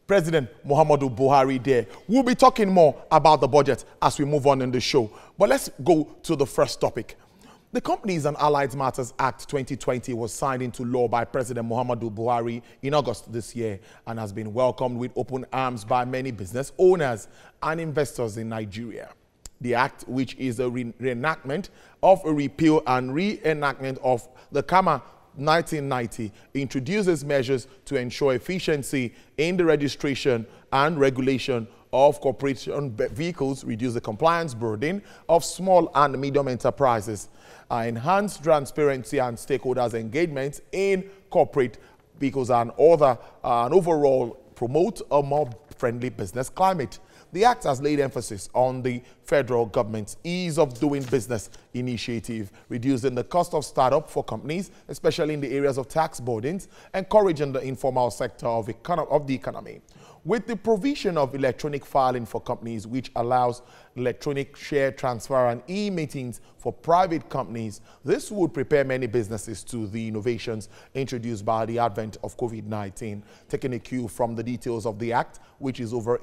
President Muhammadu Buhari there. We'll be talking more about the budget as we move on in the show. But let's go to the first topic. The Companies and Allied Matters Act 2020 was signed into law by President Muhammadu Buhari in August this year and has been welcomed with open arms by many business owners and investors in Nigeria. The act, which is a reenactment of a repeal and reenactment of the KAMA 1990, introduces measures to ensure efficiency in the registration and regulation of corporation vehicles, reduce the compliance burden of small and medium enterprises, enhance transparency and stakeholders' engagement in corporate vehicles, and overall promote a more friendly business climate. The act has laid emphasis on the federal government's ease of doing business initiative, reducing the cost of startup for companies, especially in the areas of tax burdens, encouraging the informal sector of the economy. With the provision of electronic filing for companies, which allows electronic share transfer and e-meetings for private companies, this would prepare many businesses to the innovations introduced by the advent of COVID-19. Taking a cue from the details of the act, which has over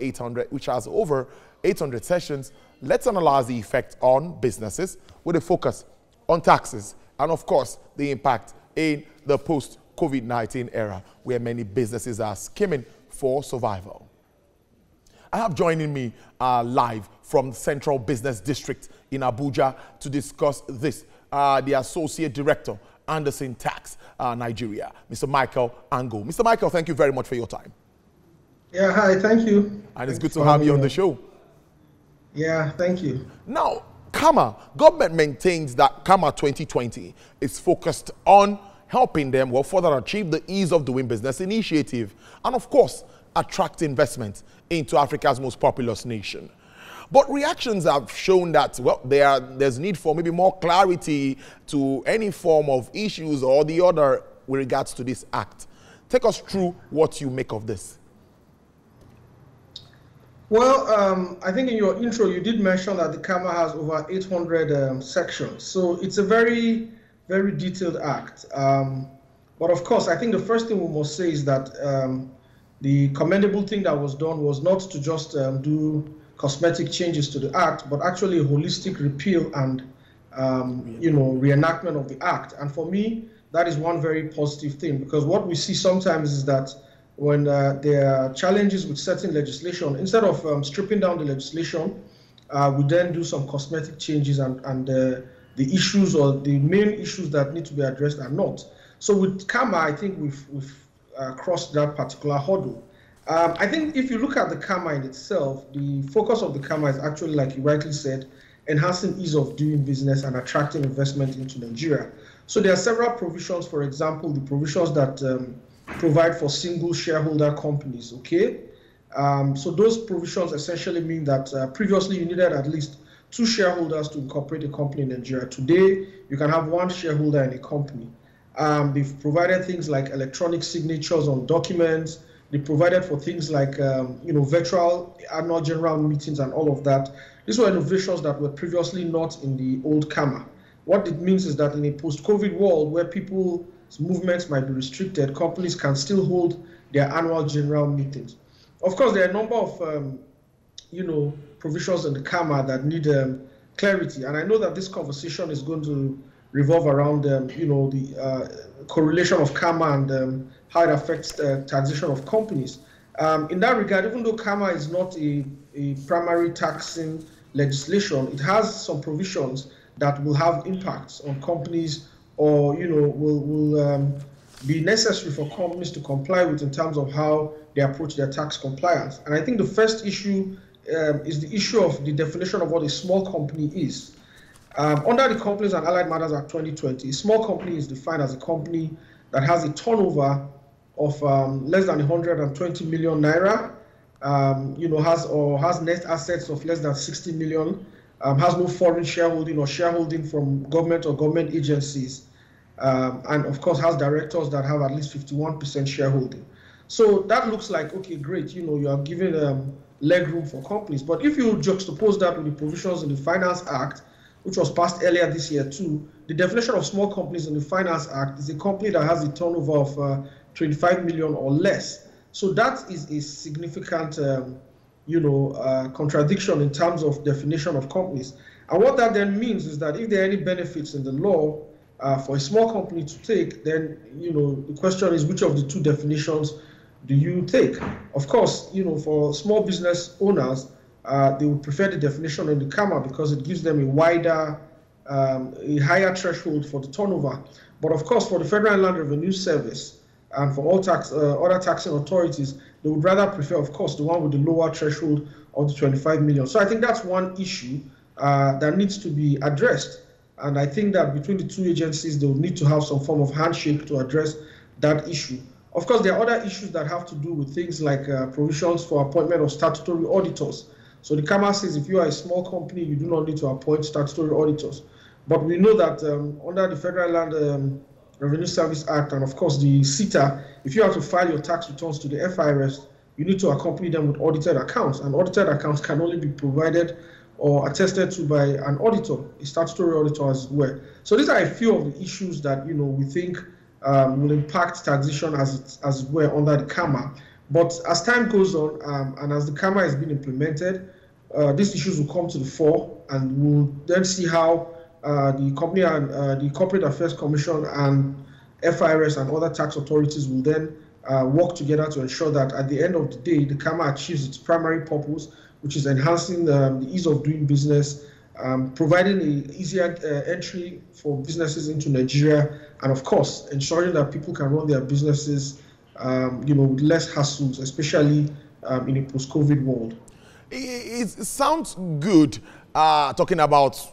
800 sessions, let's analyze the effect on businesses with a focus on taxes and, of course, the impact in the post-COVID-19 era, where many businesses are skimming for survival. I have joining me live from the Central Business District in Abuja to discuss this, the Associate Director, Anderson Tax Nigeria, Mr. Michael Ango. Mr. Michael, thank you very much for your time. Yeah, hi, thank you. And it's good to have you on the show. Yeah, thank you. Now, KAMA, government maintains that KAMA 2020 is focused on helping them further achieve the ease of doing business initiative and, of course, attract investment into Africa's most populous nation. But reactions have shown that, well, there's need for maybe more clarity to any form of issues or the other with regards to this act. Take us through what you make of this. Well, I think in your intro, you did mention that the KAMA has over 800 sections. So it's a very, very detailed act. But of course, I think the first thing we must say is that the commendable thing that was done was not to just do cosmetic changes to the act, but actually a holistic repeal and reenactment of the act. And for me, that is one very positive thing, because what we see sometimes is that when there are challenges with certain legislation, instead of stripping down the legislation, we then do some cosmetic changes and the issues or the main issues that need to be addressed are not. So with KAMA, I think we've crossed that particular hurdle. I think if you look at the KAMA in itself, the focus of the KAMA is actually, like you rightly said, enhancing ease of doing business and attracting investment into Nigeria. So there are several provisions, for example, the provisions that provide for single shareholder companies, okay? So those provisions essentially mean that previously you needed at least 2 shareholders to incorporate a company in Nigeria. Today, you can have 1 shareholder in a company. They've provided things like electronic signatures on documents. They provided for things like, virtual annual general meetings and all of that. These were innovations that were previously not in the old KAMA. What it means is that in a post-COVID world where people's movements might be restricted, companies can still hold their annual general meetings. Of course, there are a number of, provisions in the KAMA that need clarity. And I know that this conversation is going to revolve around, the correlation of KAMA and how it affects the taxation of companies. In that regard, even though KAMA is not a primary taxing legislation, it has some provisions that will have impacts on companies or, will be necessary for companies to comply with in terms of how they approach their tax compliance. And I think the first issue is the issue of the definition of what a small company is. Under the Companies and Allied Matters Act 2020, a small company is defined as a company that has a turnover of less than 120 million naira, has net assets of less than 60 million, has no foreign shareholding or shareholding from government or government agencies, and of course has directors that have at least 51% shareholding. So that looks like, okay, great, you are giving leg room for companies. But if you juxtapose that with the provisions in the Finance Act, which was passed earlier this year too, the definition of small companies in the Finance Act is a company that has a turnover of 25 million or less. So that is a significant, contradiction in terms of definition of companies. And what that then means is that if there are any benefits in the law for a small company to take, then, the question is which of the two definitions do you take? Of course, for small business owners, they would prefer the definition in the CAMA because it gives them a wider, a higher threshold for the turnover. But of course, for the Federal Land Revenue Service and for all other taxing authorities, they would rather prefer, of course, the one with the lower threshold of the 25 million. So I think that's one issue that needs to be addressed. And I think that between the two agencies, they will need to have some form of handshake to address that issue. Of course, there are other issues that have to do with things like provisions for appointment of statutory auditors. So the CAMA says if you are a small company, you do not need to appoint statutory auditors. But we know that under the Federal Land Revenue Service Act and, of course, the CETA, if you have to file your tax returns to the FIRS, you need to accompany them with audited accounts. And audited accounts can only be provided or attested to by an auditor, a statutory auditor as well. So these are a few of the issues that, we think will impact taxation as well under the CAMA. But as time goes on and as the CAMA has been implemented, these issues will come to the fore, and we'll then see how the company and the Corporate Affairs Commission and FIRS and other tax authorities will then work together to ensure that at the end of the day, the CAMA achieves its primary purpose, which is enhancing the ease of doing business, providing an easier entry for businesses into Nigeria, and of course, ensuring that people can run their businesses, with less hassles, especially in a post-COVID world. It sounds good talking about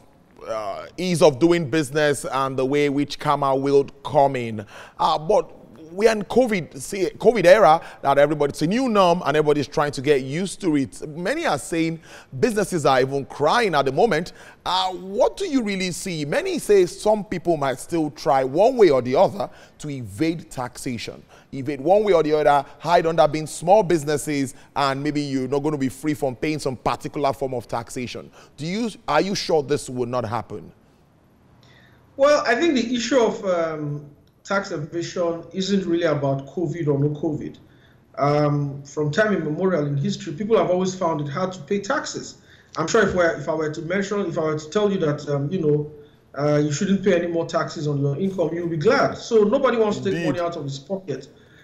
ease of doing business and the way which CAMA will come in. But we are in COVID era that it's a new norm and everybody's trying to get used to it. Many are saying businesses are even crying at the moment. What do you really see? Many say some people might still try one way or the other to evade taxation. Evade one way or the other, hide under being small businesses, and maybe you're not going to be free from paying some particular form of taxation. Are you sure this will not happen? Well, I think the issue of tax evasion isn't really about COVID or no COVID. From time immemorial in history, people have always found it hard to pay taxes. I'm sure if I were to tell you that you shouldn't pay any more taxes on your income, you'll be glad. So nobody wants to take money out of his pocket.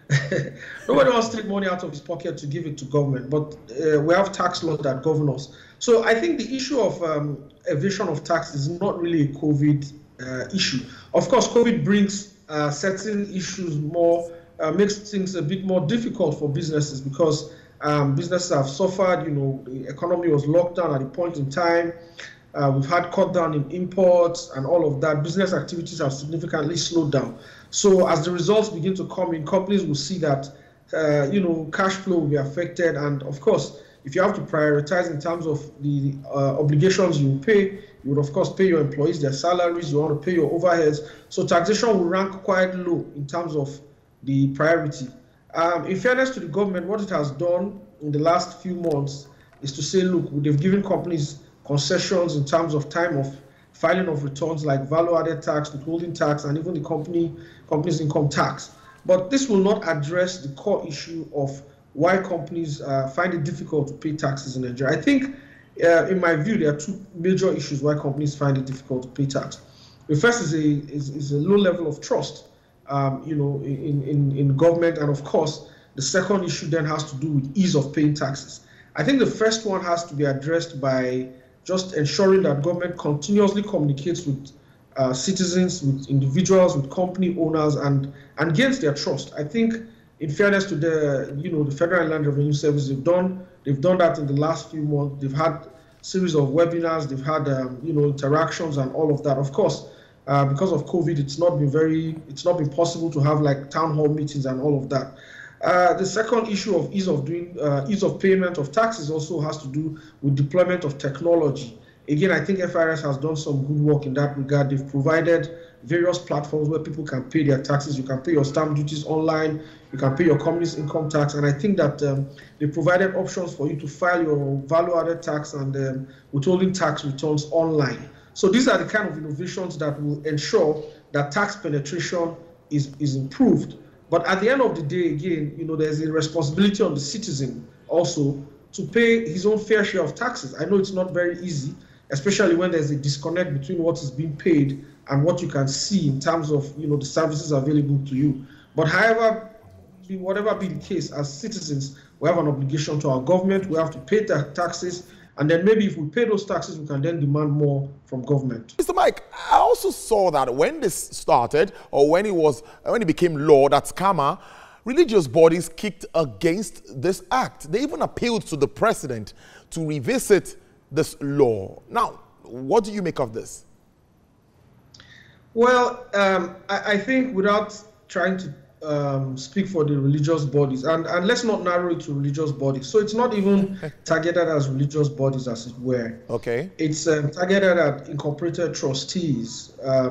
Nobody wants to take money out of his pocket to give it to government, but we have tax laws that govern us. So I think the issue of evasion of tax is not really a COVID issue. Of course, COVID brings certain issues makes things a bit more difficult for businesses because businesses have suffered. The economy was locked down at a point in time. We've had cut down in imports and all of that. Business activities have significantly slowed down. So as the results begin to come in, companies will see that cash flow will be affected. And of course, if you have to prioritize in terms of the obligations you pay, you would of course pay your employees their salaries, you want to pay your overheads. So taxation will rank quite low in terms of the priority. In fairness to the government, what it has done in the last few months is to say, look, they've given companies concessions in terms of time of filing of returns like value-added tax, withholding tax, and even the company's income tax. But this will not address the core issue of why companies find it difficult to pay taxes in Nigeria. I think, in my view, there are two major issues why companies find it difficult to pay tax. The first is a low level of trust, in government, and of course, the second issue then has to do with ease of paying taxes. I think the first one has to be addressed by just ensuring that government continuously communicates with citizens, with individuals, with company owners, and gains their trust. I think, in fairness to the Federal Land Revenue Service, they've done that in the last few months. They've had a series of webinars, they've had interactions and all of that. Of course, because of COVID, it's not been possible to have like town hall meetings and all of that. The second issue of ease of payment of taxes also has to do with deployment of technology. Again, I think FIRS has done some good work in that regard. They've provided various platforms where people can pay their taxes. You can pay your stamp duties online. You can pay your company's income tax. And I think that they provided options for you to file your value-added tax and withholding tax returns online. So these are the kind of innovations that will ensure that tax penetration is improved. But at the end of the day, again, there's a responsibility on the citizen also to pay his own fair share of taxes. I know it's not very easy, especially when there's a disconnect between what is being paid and what you can see in terms of the services available to you. But however, whatever be the case, as citizens, we have an obligation to our government. We have to pay the taxes, and then maybe if we pay those taxes, we can then demand more from government. Mr. Mike, I also saw that when this started, or when it became law, that SCAMA, religious bodies kicked against this act. They even appealed to the president to revisit this law. Now, what do you make of this? Well, I think without trying to speak for the religious bodies, and let's not narrow it to religious bodies. So it's not even targeted as religious bodies, as it were. Okay. It's targeted at incorporated trustees,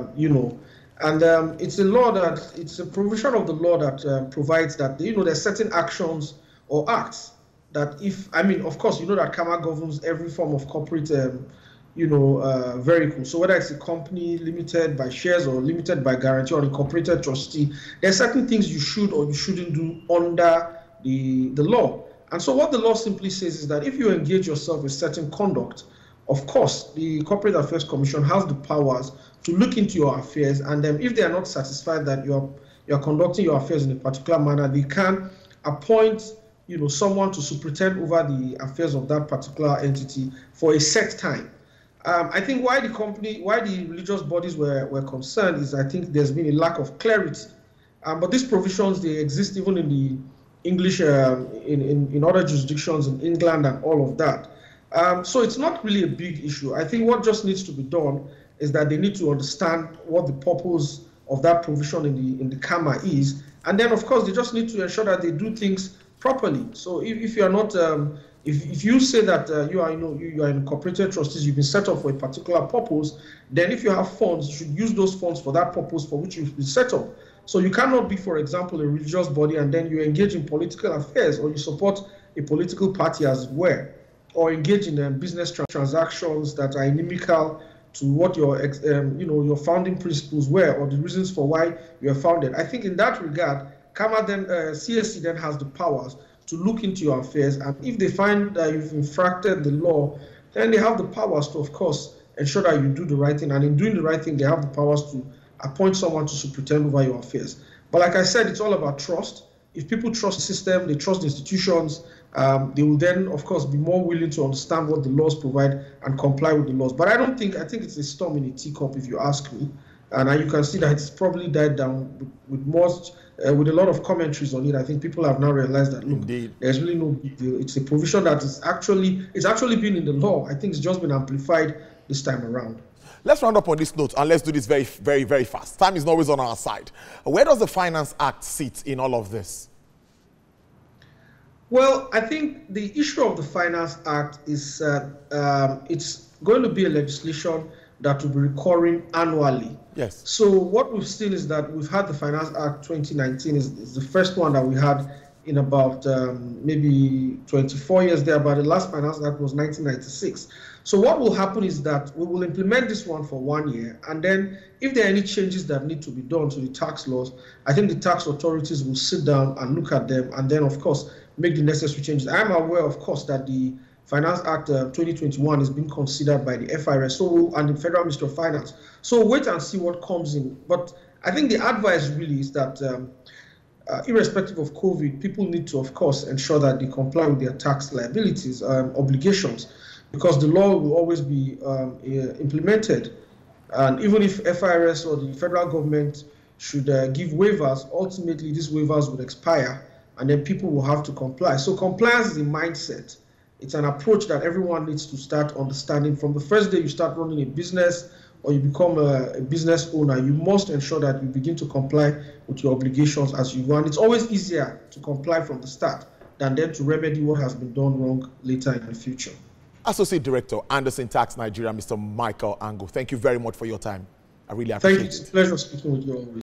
and it's a provision of the law that provides that, there's certain actions or acts that of course, that CAMA governs every form of corporate vehicle. So whether it's a company limited by shares or limited by guarantee or incorporated trustee, there are certain things you should or you shouldn't do under the law. And so what the law simply says is that if you engage yourself in certain conduct, of course, the Corporate Affairs Commission has the powers to look into your affairs, and then if they are not satisfied that you're conducting your affairs in a particular manner, they can appoint someone to superintend over the affairs of that particular entity for a set time. I think why the religious bodies were concerned is, I think there's been a lack of clarity. But these provisions, they exist even in the English, in other jurisdictions in England and all of that. So it's not really a big issue. I think what just needs to be done is that they need to understand what the purpose of that provision in the CAMA is. And then, of course, they just need to ensure that they do things properly. So if you are not... If you say that you are incorporated trustees, you've been set up for a particular purpose, then if you have funds, you should use those funds for that purpose for which you've been set up. So you cannot be, for example, a religious body and then you engage in political affairs, or you support a political party as it were, or engage in business transactions that are inimical to what your founding principles were, or the reasons for why you were founded. I think in that regard, CAC then has the powers to look into your affairs, and if they find that you've infracted the law, then they have the powers to, of course, ensure that you do the right thing. And in doing the right thing, they have the powers to appoint someone to superintend over your affairs. But like I said, it's all about trust. If people trust the system, they trust the institutions, they will then, of course, be more willing to understand what the laws provide and comply with the laws. But I think it's a storm in a teacup, if you ask me. And you can see that it's probably died down with a lot of commentaries on it. I think people have now realized that, look, Indeed, there's really no big deal. It's a provision that it's actually been in the law. I think it's just been amplified this time around. Let's round up on this note, and let's do this very, very, very fast. Time is not always on our side. Where does the Finance Act sit in all of this? Well, I think the issue of the Finance Act is it's going to be a legislation that will be recurring annually. Yes. So what we've seen is that we've had the Finance Act 2019 is the first one that we had in about maybe 24 years there, but the last Finance Act was 1996. So what will happen is that we will implement this one for 1 year, and then if there are any changes that need to be done to the tax laws, I think the tax authorities will sit down and look at them, and then, of course, make the necessary changes. I am aware, of course, that the Finance Act 2021 is being considered by the FIRS and the Federal Ministry of Finance. So wait and see what comes in. But I think the advice really is that irrespective of COVID, people need to, of course, ensure that they comply with their tax liabilities, obligations, because the law will always be implemented. And even if FIRS or the federal government should give waivers, ultimately these waivers would expire, and then people will have to comply. So compliance is a mindset. It's an approach that everyone needs to start understanding. From the first day you start running a business or you become a business owner, you must ensure that you begin to comply with your obligations as you go. And it's always easier to comply from the start than then to remedy what has been done wrong later in the future. Associate Director, Anderson Tax Nigeria, Mr. Michael Angu, thank you very much for your time. I really appreciate it. Thank you. It's a pleasure speaking with you always.